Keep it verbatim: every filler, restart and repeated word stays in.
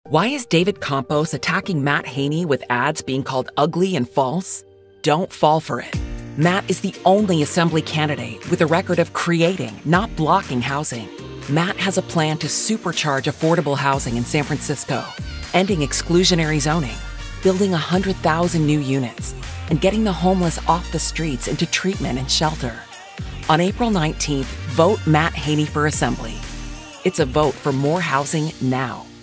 Why is David Campos attacking Matt Haney with ads being called ugly and false? Don't fall for it. Matt is the only Assembly candidate with a record of creating, not blocking housing. Matt has a plan to supercharge affordable housing in San Francisco, ending exclusionary zoning, building one hundred thousand new units, and getting the homeless off the streets into treatment and shelter. On April nineteenth, vote Matt Haney for Assembly. It's a vote for more housing now.